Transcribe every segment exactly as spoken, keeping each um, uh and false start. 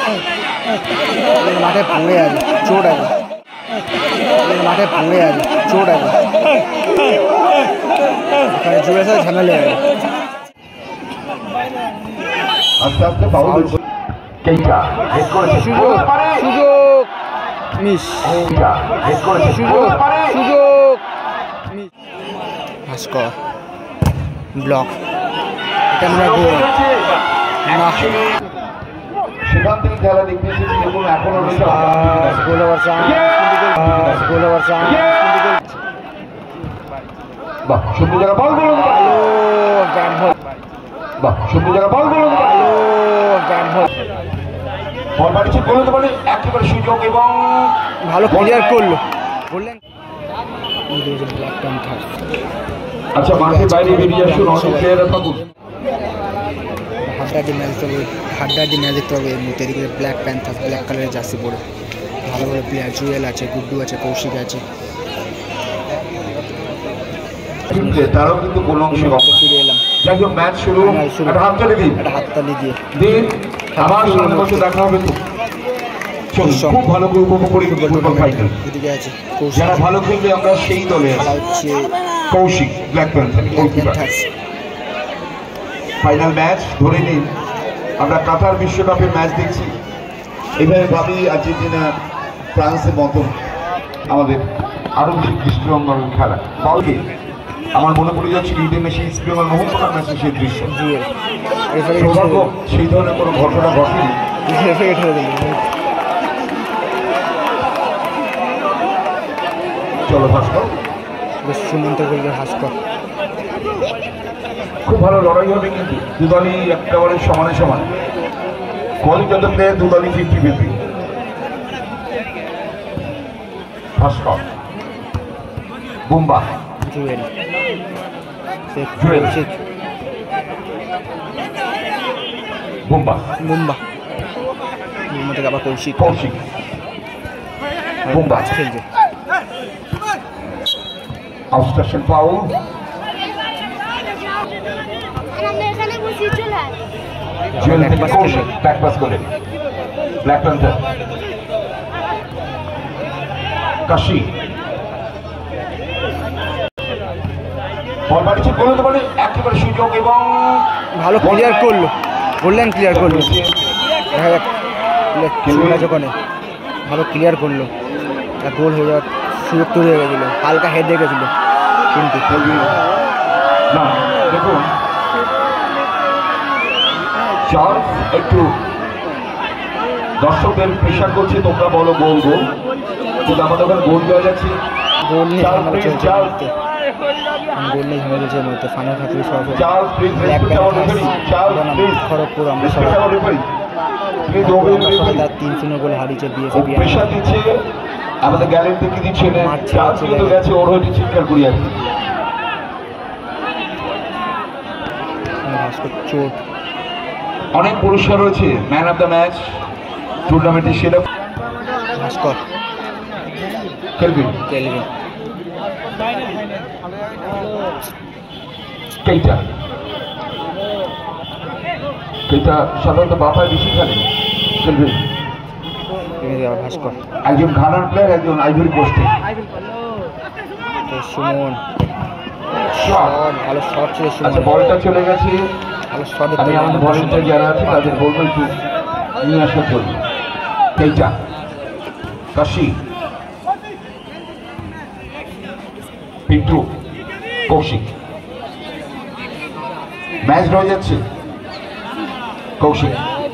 মাঠে পড়ে আছে, চোট আছে, মাঠে পড়ে আছে, চোট আছে, জুড়ে সাথে ঝামেলা আছে। আস্তে আস্তে বাউল সুযোগ সুযোগ মিস, সুযোগ সুযোগ মিস। ভাস্কর ব্লক, এটা মনে হয় গোল না, সেখান থেকে খেলা দেখতে এসেছি এবং এখনো রয়েছে goal over chance, goal over chance. বাহ, সুন্দর জায়গা বল বলুন, বাহ সুন্দর জায়গা বল বলুন, বল মারছে গোল হতে পারে, একেবারে সুযোগ এবং ভালো ক্লিয়ার করলো, বললেন। ব্ল্যাক প্যান্থার, আচ্ছা মাঠের বাইরে বেরিয়ে আসুন, অনেক প্লেয়াররা থাকুন। হাড্ডাহাড্ডি ম্যাচ দেখতে হবে, হাড্ডাহাড্ডি ম্যাচ দেখতে হবে এর মধ্যে। এদিকে ব্ল্যাক প্যান্থার, ব্ল্যাক কালারের জার্সি পরে ভালো ভালো প্লেয়ার, জুয়েল আছে, গুড্ডু আছে, কৌশিক আছে। তারাও কিন্তু কোনো অংশে ফিরে এলাম, যাই হোক ম্যাচ শুরু, একটা হাততালি দিন, একটা হাততালি দিয়ে দিন। আবার সামনে বসে দেখা হবে তো, খুব ভালো করে উপভোগ করি ফুটবল ফাইনাল। এদিকে আছে যারা ভালো খেলবে আমরা সেই দলে হচ্ছে Kaushik, black panther goalkeeper. Final match ধরে নিন, আমরা কাতার বিশ্বকাপের ম্যাচ দেখছি। এইভাবে ভাবি আর্জেন্টিনা ফ্রান্সের মতন আমাদের আরো বেশি দৃষ্টিনন্দন খেলা। বলকে আমার মনে পড়ে যাচ্ছে লিডে মেসি স্পেনের মোহনবাগান ম্যাচে সেই দৃশ্য। সৌভাগ্য সেই ধরনের কোনো ঘটনা ঘটেনি। চলো ভাস্কর, সুমন্ত বলবে ভাস্কর। খুব ভালো লড়াই হবে কিন্তু দুদলই একেবারে সমানে সমান। কোয়ালিটি প্লেয়ার দুদলই ফিফটি ফিফটি। ভাস্কর, বুম্বা, জুয়েল, জুয়েল, বুম্বা, বুম্বা, বুম্বা থেকে আবার কৌশিক, কৌশিক, বুম্বা খেলছে। আউটস্টেশন ফাউল, জুয়েল থেকে কৌশিক ব্যাক পাস করেন ব্ল্যাক প্যান্থার। কাশি বল মারছে গোল হতে পারে, একেবারে সুযোগ এবং ভালো ক্লিয়ার করলো, গোল্ডেন ক্লিয়ার করলো। দেখা যাক ওখানে ভালো ক্লিয়ার করলো, গোল হয়ে যাওয়ার সুযোগ তৈরি হয়ে গেছিলো, হালকা হেড দিয়ে গেছিলো কিন্তু না। দেখুন চার্লস একটু দর্শকদের প্রেশার করছে, তোমরা বলো গোল গোল, কিন্তু আমাদের ওখানে গোল দেওয়া যাচ্ছে। গোল নিয়ে ঝামেলা চলছে, গোল নিয়ে ঝামেলা চলছে মধ্যে। ফাইনাল খাতুরি সরাসরি খড়গপুর, আমরা সবাই তার তিন শূন্য গোল হারিয়েছে বিএসপি। প্রেশার দিচ্ছে আমাদের গ্যালারি থেকে দিচ্ছে, চার্লস কিন্তু গেছে ওর হয়ে চিৎকার করি আর কি। ভাস্কর চোট, অনেক পুরস্কার রয়েছে, ম্যান অফ দ্য ম্যাচ টুর্নামেন্টের সেরা। ভাস্কর, কেলভিন, কেলভিন, কেইটা, কেইটা সাধারণত বাপায় বেশি খেলে। কেলভিন ভাস্কর, একজন ঘানার প্লেয়ার, একজন আইভরি কোস্টে। সুমন, ভালো শট ছিল। আচ্ছা বলটা চলে গেছে, ভালো শট। আমি আমাদের ভলেন্টিয়ার যারা আছে তাদের বলবো একটু নিয়ে আসার জন্য। কেইটা, কাশি, পিন্টু, কৌশিক। ম্যাচ হয়ে যাচ্ছে, কৌশিক,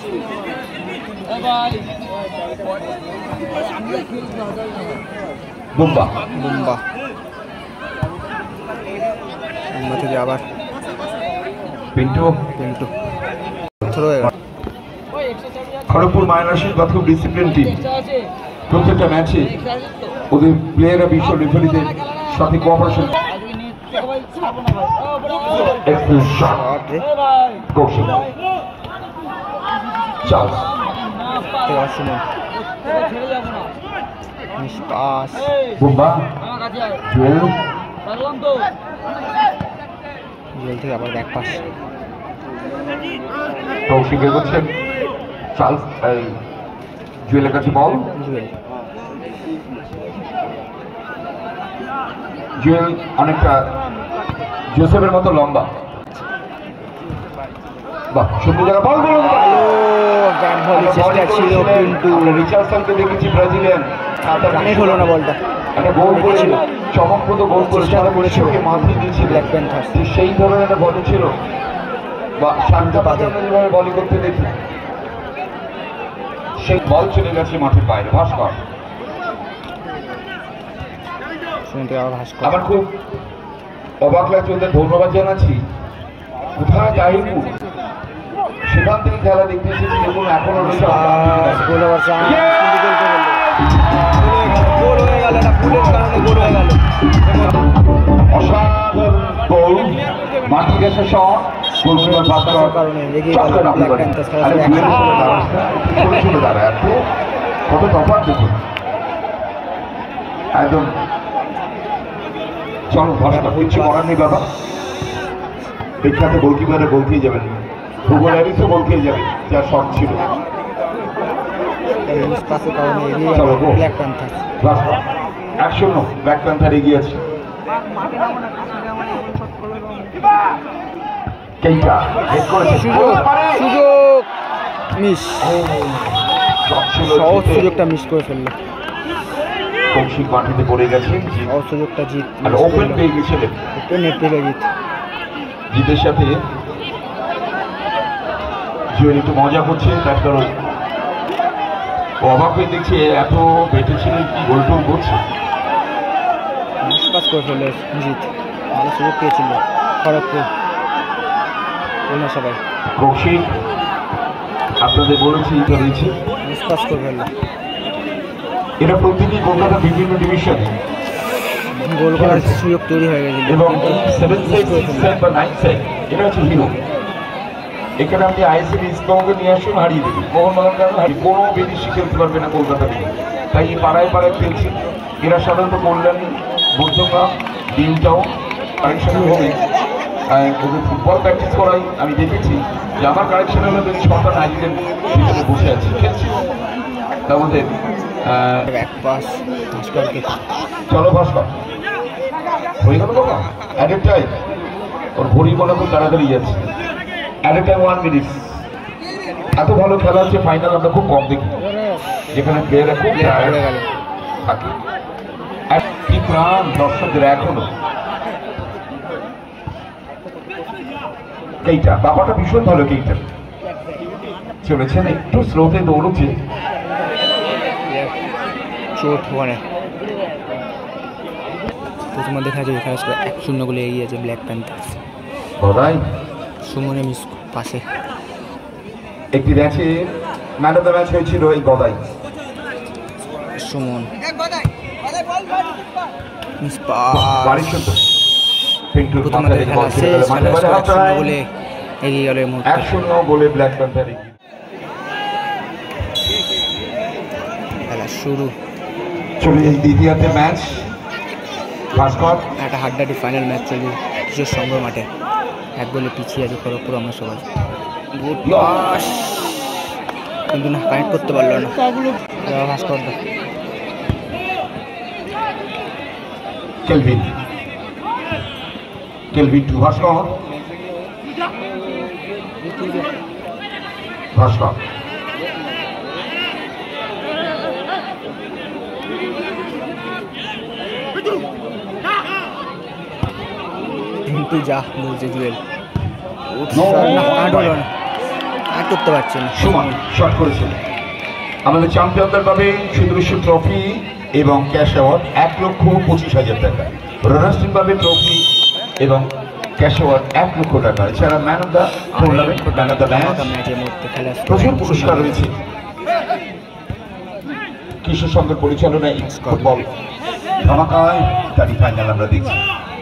বুম্বা, বুম্বা, বুম্বা থেকে আবার পিন্টু, পিন্টু। খড়গপুর মাইনরশিপ বা খুব ডিসিপ্লিন টিম। প্রত্যেকটা ম্যাচে ওদের প্লেয়াররা বিশ্ব রেফারিদের সাথে কোঅপারেশন। কৌশিক, চার্লস, বুম্বা, জুয়েল, জুয়েল থেকে আবার ব্যাক পাস। কৌশিক এগোচ্ছেন, চার্লস জুয়েলের কাছে বল। জুয়েল জুয়েল অনেকটা জোসেফের মতো লম্বা। বাহ, সুন্দর জায়গা বল। ও ব্যাট ভলি চেষ্টা ছিল কিন্তু রিচার্ডসনকে দেখেছি ব্রাজিলিয়ান, কানেক্ট হলো না বলটা। একটা গোল করেছিল, চমকপ্রদ গোল করে সারা বিশ্বকে মাতিয়ে দিয়েছিল। ব্ল্যাক প্যান্থার্স সেই ধরনের একটা বল ছিল, বা শান্ত যেভাবে বলি করতে দেখি, সেই বল চলে গেছে মাঠের বাইরে। ভাস্কর, আমার খুব অবাক লাগছে, ওদের ধন্যবাদ জানাচ্ছি। কোথায় যাইনি, সেখান থেকে খেলা দেখতে এসেছি এবং এখনো রয়েছে। অসাধারণ গোল, মাটি গেছে শট, গোলকিপার ভাস্কর করেছিল তারা। এত কত তফাৎ দেখুন একদম। চলো ভাস্কর, কিচ্ছু করার নেই বাবা, বিখ্যাত গোলকিপারে গোল খেয়ে যাবেন, হুগো ল্যারিসও গোল খেয়ে যাবে, যার শট ছিল। এক শূন্য ব্ল্যাক প্যান্থার এগিয়ে আছে। কেইটা হেড করেছে, সুযোগ মিস, সহজ সুযোগটা মিস করে ফেললো। কৌশিক মাটিতে পড়ে গেছে, সহজ সুযোগটা জিত ওপেন পেয়ে গেছিলেন। নেট পেলে জিত, জিতের সাথে জুয়েল একটু মজা করছে, তার কারণ ও অবাক হয়ে দেখছে এত বেটে ছিল কি গোল টোল করছে। মিসপাস করে ফেললো জিত, ভালো সুযোগ পেয়েছিল খড়গপুর সবাই। কৌশিক আপনাদের বলেছি রয়েছে, মিসপাস করে ফেললো। এটা প্রতিটি কলকাতা বিভিন্ন ডিভিশনে গোল করার সুযোগ তৈরি হয়ে গেছে এবং সেভেন সাইড সিক্স সাইড বা নাইন সাইড, এটা হচ্ছে হিরো। এখানে আপনি আইএসএল ইস্টবেঙ্গলকে নিয়ে আসুন, হারিয়ে দেবেন। মোহনবাগান কারণ হারিয়ে কোনো বিদেশি খেলতে পারবে না কলকাতা থেকে, তাই এই পাড়ায় পাড়ায় খেলছে। এরা সাধারণত কল্যাণী, মধ্যগ্রাম, ডিউ টাউন কারেকশন হবে। ওদের ফুটবল প্র্যাকটিস করাই আমি দেখেছি যে আমার কারেকশন হলো যদি সন্তান আইলেন ভিতরে বসে আছে খেলছে। তা আমাদের চলো ভাস্কর হয়ে গেল বাবা, অ্যাডেড টাইম। ওর ঘড়ি বলে খুব তাড়াতাড়ি যাচ্ছে। Added time one minute. এত ভালো খেলা হচ্ছে, ফাইনাল আমরা খুব কম দেখি যেখানে প্লেয়াররা খুব থাকে। কি প্রাণ দর্শকদের এখনো। কেইটা বাবাটা ভীষণ ভালো, কেইটা চলেছেন একটু স্লোতে দৌড়ছে। চোট ওখানে প্রথমে দেখা যায় এখানে এক শূন্য গোলে এগিয়ে আছে ব্ল্যাক প্যান্থার্স। বদাই সুমনে মিস পাশে একটি ম্যাচে ম্যান অফ দ্য ম্যাচ হয়েছিল এই গদাই। সুমন মিস বাড়ি সুন্দর প্রথমে খেলা শেষ, গোলে এগিয়ে গেল এক শূন্য গোলে ব্ল্যাক প্যান্থার খেলা শুরু। চলে যায় দ্বিতীয়ার্ধে ম্যাচ। ভাস্কর একটা হাড্ডাহাড্ডি ফাইনাল ম্যাচ চলছে কিশোর সংঘ মাঠে। এক গোলে পিছিয়ে আছে খড়গপুর আমরা সবাই। গুড পাস কিন্তু না, কানেক্ট করতে পারলো না Bhaskar da. Kelvin Kelvin to Bhaskar. Bhaskar কিন্তু যা বলছে জুয়েল করতে পারছে না। সুমন শট করেছিল। আমাদের চ্যাম্পিয়নদের পাবে সুদৃশ্য ট্রফি এবং ক্যাশ অ্যাওয়ার্ড এক লক্ষ পঁচিশ হাজার টাকা। রানার্স টিম পাবে ট্রফি এবং ক্যাশ অ্যাওয়ার্ড এক লক্ষ টাকা। এছাড়া man of the tournament, man of the match, প্রচুর পুরস্কার রয়েছে। কিশোর সংঘের পরিচালনায় ফুটবল ধামাকায় তারই ফাইনাল আমরা দেখছি।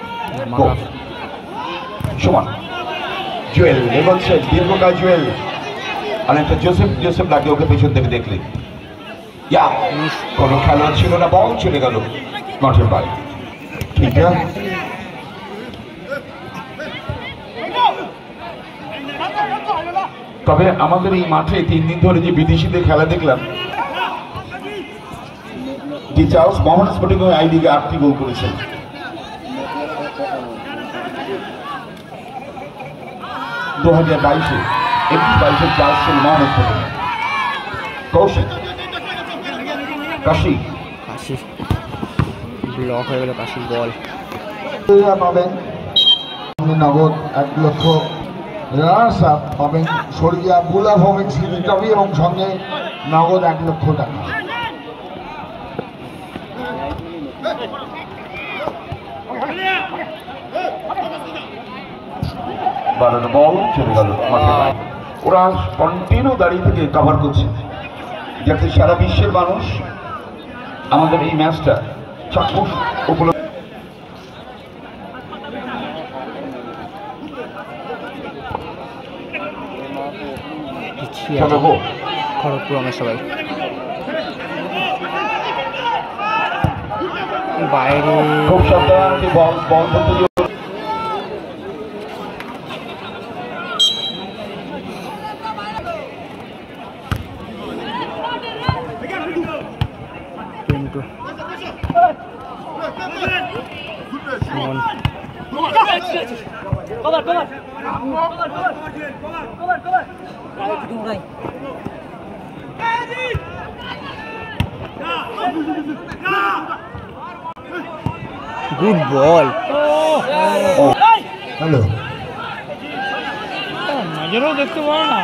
সুমন জুয়েল এগোচ্ছে, দীর্ঘকায় জুয়েল অনেকটা জোসেফ জোসেফ লাগে ওকে পেছন থেকে দেখলে। ইয়া কোনো খেলোয়াড় ছিল না, বল চলে গেল মাঠের বাইরে। ঠিক আছে, তবে আমাদের এই মাঠে তিন দিন ধরে যে বিদেশিদের খেলা দেখলাম টি চার্লস মোহামেডান স্পোর্টিং আই লিগে আটটি গোল করেছেন। দু হাজার বাইশে একটি বাইশে চার্লস ছিল মোহামেডান স্পোর্টিং। কৌশিক কাশি কাশি ব্লক হয়ে গেল, কাশির বল পাবেন নগদ এক লক্ষ রানার্স আপ পাবেন স্বর্গীয় বুলা ভৌমিক স্মৃতি ট্রফি এবং সঙ্গে নগদ এক লক্ষ টাকা। বাড়ানো বল চলে গেল মাঠে। ওরা কন্টিনিউ দাঁড়িয়ে থেকে কভার করছে, যাতে সারা বিশ্বের মানুষ আমাদের এই ম্যাচটা চাক্ষুষ উপলব্ধ। খড়গপুর আমরা সবাই বাইরে খুব সাবধান বল বল ধরতে কিন্তু গুড বল। হ্যালো নজরও দেখতে পারো না।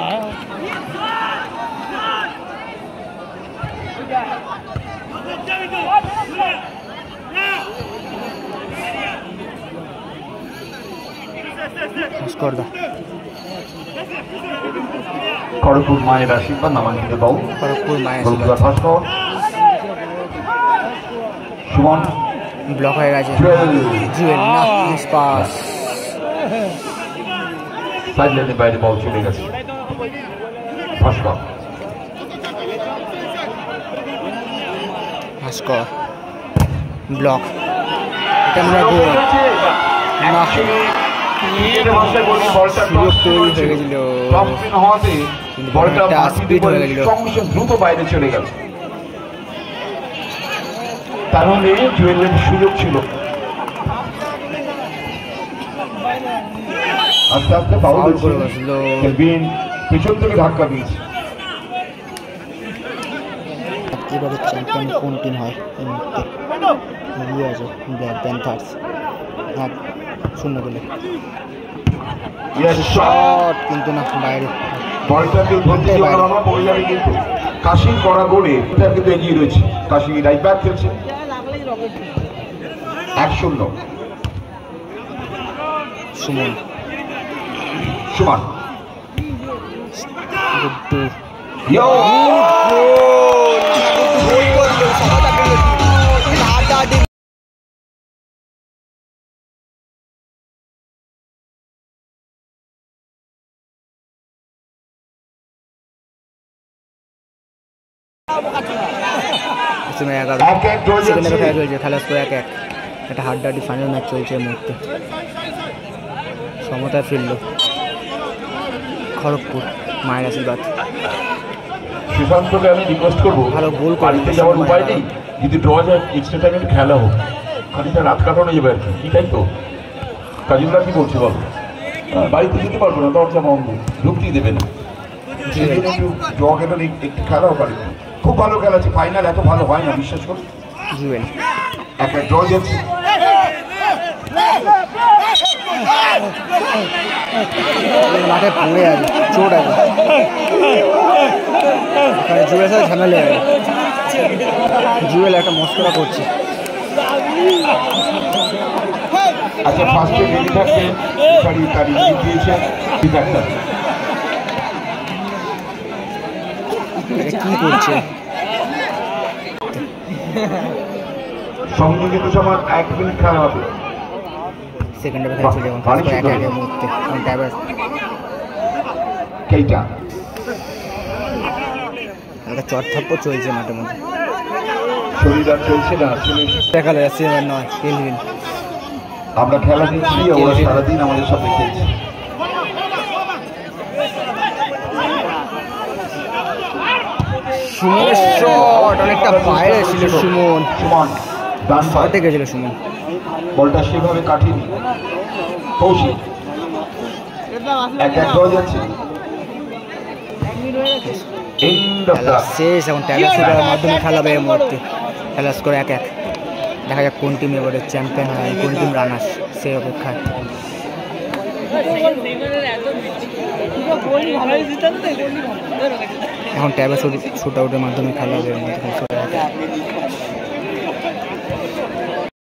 খড়গপুর মায়ের আশীর্বাদ নামাঙ্কিত দল। খড়গপুর মায়ের ভাস্কর সুমন ব্লক হয়ে গেছে। সাইড লাইনের বাইরে বল চলে গেছে। ভাস্কর ভাস্কর ব্লক, এটা আমরা গোল না দ্রুত বাইরে চলে গেল। তাহলে জুয়েলের সুযোগ ছিল। আস্তে আস্তে ফাউল করে বসল, কেলভিন পিছন থেকে ধাক্কা দিয়েছে। এবারে চ্যাম্পিয়ন কোন টিম হয় এই মুহূর্তে? এগিয়ে আছে ব্ল্যাক প্যান্থার্স এক শূন্য গোলে। শট কিন্তু না, বাইরে বলটা কেউ ধরতে যাবে না, পড়ে যাবে। কিন্তু কাশির করা গোলে এটা কিন্তু এগিয়ে রয়েছে। কাশি রাইট ব্যাক খেলছে। এক শূন্য সুমন সুমান খেলা স্কোর এক এক। একটা হাড্ডাহাড্ডি ফাইনাল ম্যাচ চলছে এই মুহূর্তে। সমতায় ফিরল খড়গপুর মায়ের আশীর্বাদ। সুশান্তকে আমি রিকোয়েস্ট করবো, ভালো গোল বাড়িতে যাওয়ার উপায় নেই, যদি ড্র যায় এক্সট্রা টাইমে খেলা হোক, খানিকটা রাত কাটানো যাবে আর কি। কি তাই তো কাজুরা কি বলছে বল? বাড়িতে যেতে পারবো না, দরজা বন্ধ, ঢুকতেই দেবে না। সেদিন একটু ড্র কেটে একটু খেলাও পারে। খুব ভালো খেলা আছে, ফাইনাল এত ভালো হয় না, বিশ্বাস করো। জুয়েল একটা ড্র যাচ্ছে। মাঠে পড়ে আছে, চোট আছে, জুয়েলের সাথে ঝামেলা আছে। জুয়েল একটা মস্করা করছে। আচ্ছা ফার্স্টে রেডি থাকবেন, সরি তার ইঙ্গিত দিয়েছেন ডাক্তার। কি করছে? সঙ্গে কিন্তু সমান এক মিনিট খেলা হবে। সেকেন্ডে খেলা চলে যাবে এক একের মুহূর্তে। কেইটা একটা চটথাপ্প চলছে মাঠের মধ্যে। শরীর আর চলছে না, দেখা যাচ্ছে এবার নয়। কেলভিন আমরা খেলা দিচ্ছি, ওরা সারাদিন আমাদের সাথে খেলছে। সুমনের শট অনেকটা বাইরে ছিল। সুমন সুমন ডান পায়ে শটে গেছিল সুমন। বলটা সেভাবে কাটিনি কৌশিক। এক এক হয়ে যাচ্ছে। End of খেলা the শেষ। এখন ট্যালা শুটার মাধ্যমে খেলা হবে এই মুহূর্তে। খেলা স্কোর এক এক। দেখা যাক কোন টিম এবারে চ্যাম্পিয়ন হয়, কোন টিম রানার্স, সেই অপেক্ষায়। এখন ট্যাবে শুট আউটের মাধ্যমে খেলা হবে।